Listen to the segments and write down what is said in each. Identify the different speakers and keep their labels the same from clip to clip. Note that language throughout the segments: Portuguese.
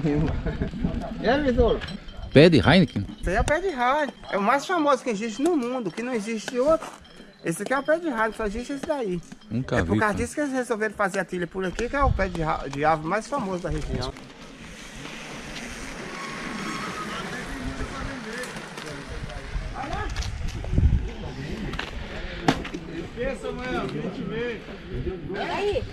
Speaker 1: mesmo. E aí, Besouro?
Speaker 2: Pé de Heineken?
Speaker 1: Esse aí é o pé de Heineken. É o mais famoso que existe no mundo, que não existe outro. Esse aqui é o pé de Heineken, só existe esse daí.
Speaker 2: Nunca
Speaker 1: é
Speaker 2: vi.
Speaker 1: por causa disso que eles resolveram fazer a trilha por aqui, que é o pé de árvore mais famoso da região. Pensa, mãe, a gente vê.
Speaker 3: Aí.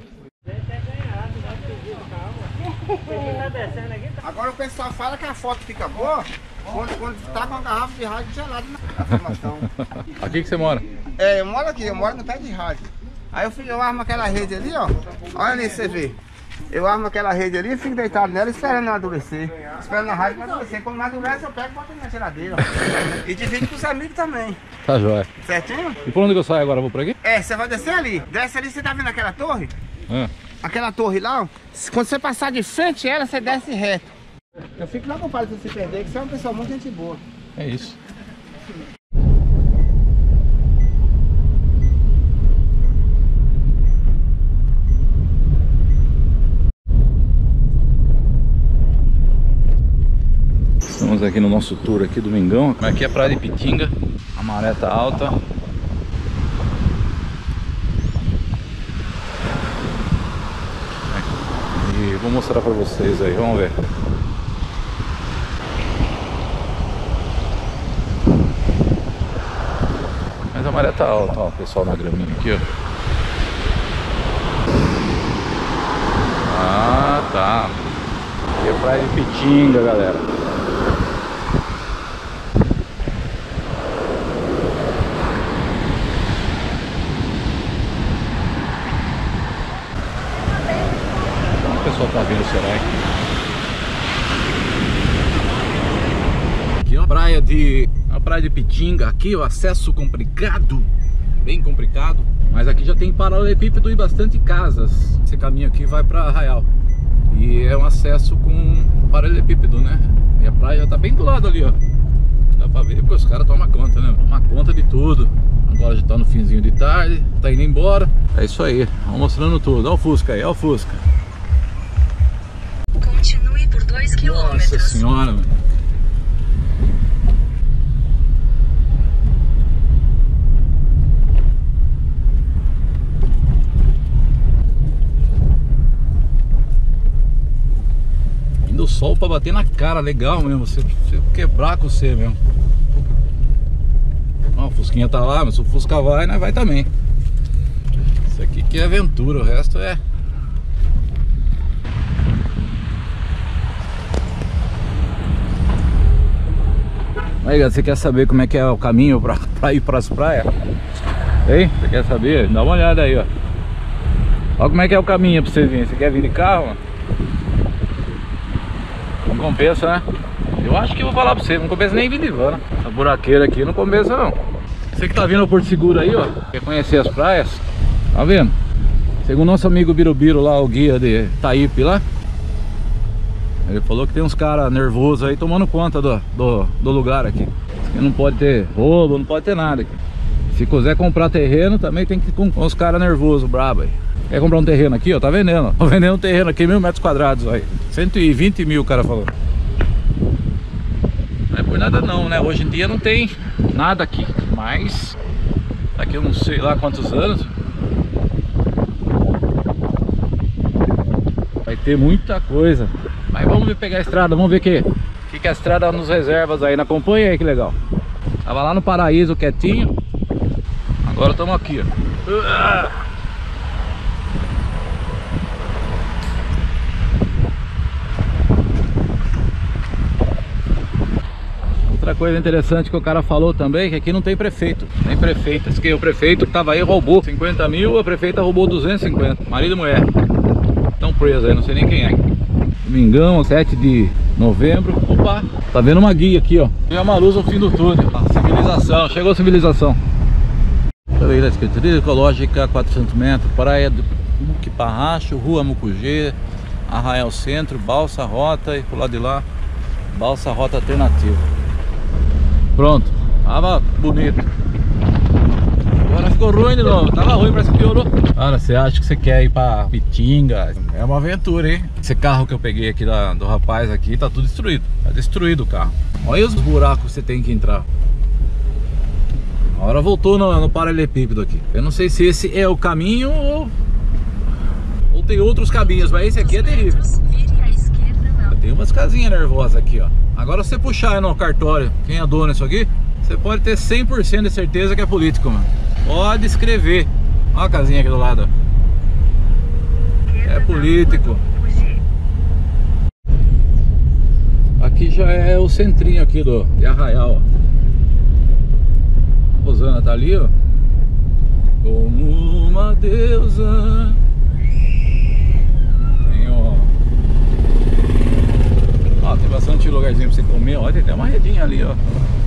Speaker 1: Agora o pessoal fala que a foto fica boa quando tá com a garrafa de rádio gelada na formação.
Speaker 2: Aqui que você mora?
Speaker 1: É, eu moro aqui, eu moro no pé de rádio. Aí eu armo aquela rede ali, ó. Olha ali, você vê. Eu armo aquela rede ali e fico deitado nela esperando ela amadurecer. Esperando a rádio amadurecer. Quando amadurece eu pego e boto na geladeira. Ó. E divido com os amigos também.
Speaker 2: Tá jóia.
Speaker 1: Certinho?
Speaker 2: E por onde que eu saio agora? Vou por aqui?
Speaker 1: É, você vai descer ali. Desce ali, você tá vendo aquela torre?
Speaker 2: Ah.
Speaker 1: Aquela torre lá, ó. Quando você passar de frente a ela, você desce reto. Eu fico lá com o pai se você perder, que você é uma pessoa muito gente boa.
Speaker 2: É isso. Estamos aqui no nosso tour aqui, domingão. Aqui é a praia de Pitinga. A maré tá alta. E vou mostrar pra vocês aí, vamos ver. Mas a maré tá alta, ó, o pessoal na graminha aqui, ó. Ah, tá. Aqui é a praia de Pitinga, galera. O pessoal tá vindo, será? Aqui ó, a praia de Pitinga. Aqui o acesso complicado, bem complicado. Mas aqui já tem paralelepípedo e bastante casas. Esse caminho aqui vai para Arraial. E é um acesso com paralelepípedo, né? E a praia tá bem do lado ali, ó. Dá pra ver porque os caras tomam conta, né? Tomam conta de tudo. Agora já tá no finzinho de tarde, tá indo embora. É isso aí, vamos mostrando tudo. Olha o Fusca aí, olha o Fusca.
Speaker 3: Continue por 2 km.
Speaker 2: Nossa senhora, mano. Indo o sol pra bater na cara, legal mesmo. Você quebrar com você mesmo. Ó, o Fusquinha tá lá, mas se o Fusca vai, nós vai também. Isso aqui que é aventura, o resto é... Aí, galera, você quer saber como é que é o caminho pra ir pras praias? Hein? Você quer saber? Dá uma olhada aí, ó. Olha como é que é o caminho pra você vir. Você quer vir de carro? Não compensa, né? Eu acho que eu vou falar pra você, não compensa nem vir de van, né? Essa buraqueira aqui não compensa não. Você que tá vindo ao Porto Seguro aí, ó, quer conhecer as praias, tá vendo? Segundo nosso amigo Birubiru lá, o guia de Taípe lá, ele falou que tem uns caras nervosos aí tomando conta do lugar aqui. Que não pode ter roubo, não pode ter nada aqui. Se quiser comprar terreno, também tem que ir com os caras nervosos, brabo aí. Quer comprar um terreno aqui, ó, tá vendendo, ó. Tô vendendo um terreno aqui, 1000 metros quadrados aí. 120 mil o cara falou. Não é por nada não, né? Hoje em dia não tem nada aqui. Mas daqui eu não sei lá quantos anos vai ter muita coisa. Mas vamos ver pegar a estrada, vamos ver o que a estrada nos reservas aí. Acompanha aí, que legal. Tava lá no Paraíso quietinho. Agora estamos aqui, ó. Outra coisa interessante que o cara falou também, que aqui não tem prefeito. Nem prefeito. Esse aqui, o prefeito que tava aí roubou 50 mil, a prefeita roubou 250. Marido e mulher. Estão presos aí, não sei nem quem é. Domingão, 7 de novembro. Opa, tá vendo uma guia aqui, ó. Tem a Maruza no fim do túnel. Civilização, chegou a civilização. Trilha ecológica, 400 metros. Praia do Muquiparracho, Rua Mucugê, Arraial Centro, Balsa Rota e pro lado de lá, Balsa Rota Alternativa. Pronto, tava bonito. Agora Mas ficou ruim de novo, tava ruim, parece que piorou. Cara, você acha que você quer ir pra Pitinga? É uma aventura, hein? Esse carro que eu peguei aqui do rapaz aqui, tá tudo destruído. Tá destruído o carro. Olha os buracos que você tem que entrar. Agora voltou no paralelepípedo aqui. Eu não sei se esse é o caminho ou tem outros caminhos, mas esse aqui é terrível. Tem umas casinhas nervosas aqui, ó. Agora se você puxar aí no cartório quem é dono disso aqui, você pode ter 100% de certeza que é político, mano. Pode escrever. Olha a casinha aqui do lado, ó. É político. Aqui já é o centrinho aqui de Arraial, ó. Rosana tá ali, ó. Como uma deusa. Ó, tem bastante lugarzinho pra você comer. Ó, tem até uma redinha ali, ó.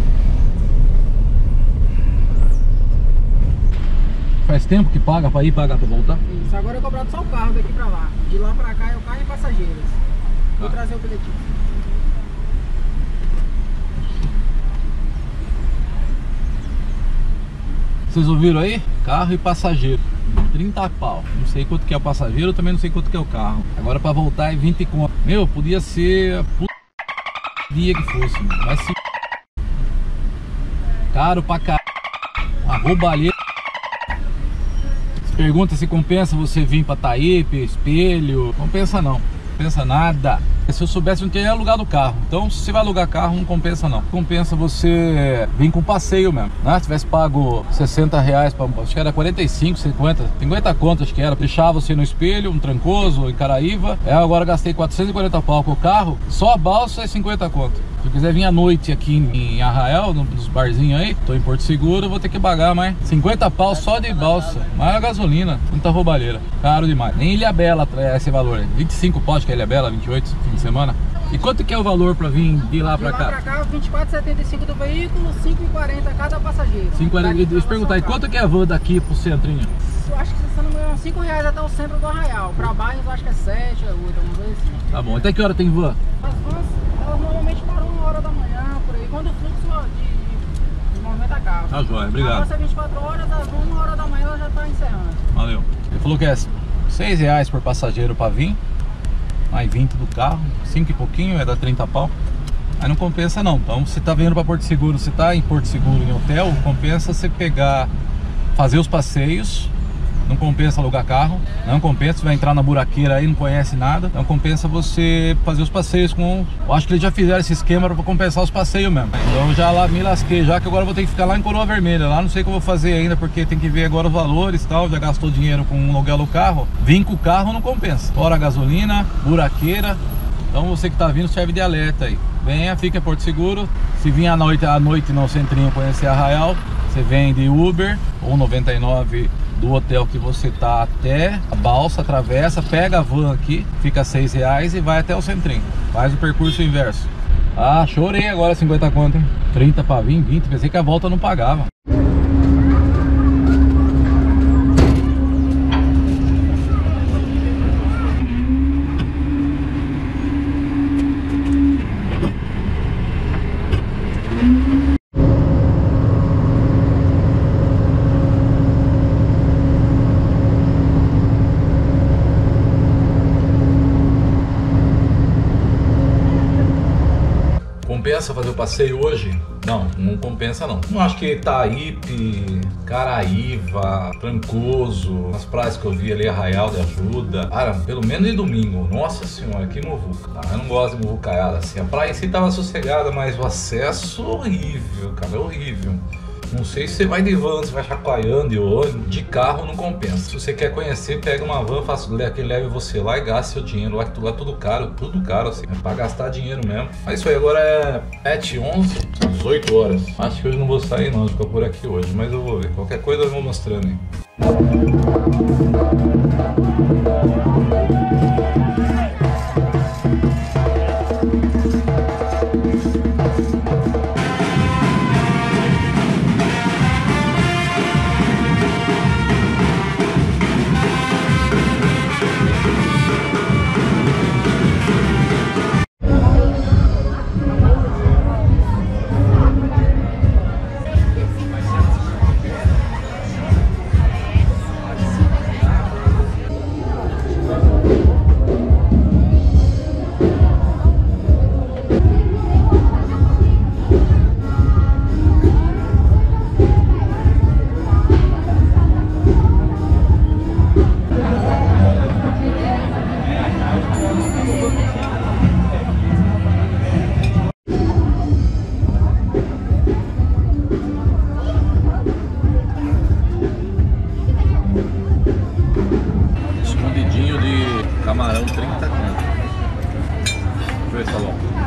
Speaker 2: Faz tempo que paga pra ir, paga pra voltar?
Speaker 4: Isso, agora eu cobrado só o carro daqui pra lá. De lá pra cá é o carro e passageiros. Vou trazer o bilhetinho.
Speaker 2: Vocês ouviram aí? Carro e passageiro, 30 pau. Não sei quanto que é o passageiro, também não sei quanto que é o carro. Agora pra voltar é 20 conto. Meu, podia ser a puta dia que fosse, mas se... caro pra caralho. A roubalheira. Se pergunta se compensa você vir pra Taípe, Espelho. Compensa não, compensa nada. Se eu soubesse, não teria alugado o carro. Então, se você vai alugar carro, não compensa não. Compensa você vir com passeio mesmo, né? Se tivesse pago 60 reais, acho que era 45, 50 conto, acho que era. Deixava você no Espelho, um Trancoso, em Caraíva. Agora gastei 440 pau com o carro. Só a balsa é 50 conto. Se eu quiser vir à noite aqui em Arraial, nos barzinhos aí, tô em Porto Seguro, eu vou ter que pagar mais 50 pau só de balsa. Mais a gasolina, muita roubalheira. Caro demais. Nem Ilhabela é esse valor. 25 pau, acho que é Ilhabela, 28 fim de semana. E quanto que é o valor pra vir de lá pra cá?
Speaker 4: De lá pra cá, 24,75 do veículo, 5,40 cada passageiro.
Speaker 2: 5,40. Deixa eu perguntar, e quanto que é a van daqui pro centrinho?
Speaker 4: Eu acho que se não me engano, 5 reais até o centro do Arraial. Pra baixo eu acho que é 7, é 8, alguma coisa assim.
Speaker 2: Tá bom, até que hora tem van?
Speaker 4: As vans, elas normalmente param 1 hora da manhã, por aí. Quando o fluxo de movimento acaba.
Speaker 2: Tá joia, obrigado.
Speaker 4: A nossa é 24 horas, as vans 1 hora da manhã ela já tá encerrando.
Speaker 2: Valeu. Ele falou que é 6 reais por passageiro pra vir. Mais 20 do carro, 5 e pouquinho, é dar 30 pau. Aí não compensa não. Então você tá vindo pra Porto Seguro, você tá em Porto Seguro em hotel, compensa você pegar, fazer os passeios. Não compensa alugar carro, não compensa, você vai entrar na buraqueira aí, não conhece nada. Não compensa você fazer os passeios com... Eu acho que eles já fizeram esse esquema pra compensar os passeios mesmo. Então eu já lá me lasquei, já que agora eu vou ter que ficar lá em Coroa Vermelha. Lá não sei o que eu vou fazer ainda, porque tem que ver agora os valores e tal. Já gastou dinheiro com o aluguel do carro. Vim com o carro não compensa. Fora a gasolina, buraqueira. Então você que tá vindo serve de alerta aí. Venha, fica em Porto Seguro. Se vir à noite no centrinho conhecer Arraial, você vem de Uber ou 99 do hotel que você tá até a balsa, atravessa, pega a van aqui, fica 6 reais e vai até o centrinho. Faz o percurso inverso. Ah, chorei agora 50 conto, hein? 30 pra vir, 20, pensei que a volta não pagava. Compensa fazer o passeio hoje? Não, não compensa não. Não acho que Taípe, Caraíva, Trancoso, as praias que eu vi ali, Arraial de Ajuda, cara, pelo menos de domingo, nossa senhora, que muvuca. Eu não gosto de muvucaiada assim. A praia em si tava sossegada, mas o acesso horrível, cara, horrível. Não sei se você vai de van, você vai chacoalhando de carro não compensa. Se você quer conhecer, pega uma van, faça que leve você lá e gaste seu dinheiro. Lá é tudo caro assim, é pra gastar dinheiro mesmo. Mas isso aí agora é 7h11, 18 horas. Acho que hoje não vou sair não, ficar por aqui hoje, mas eu vou ver. Qualquer coisa eu vou mostrando aí. ver se tá bom.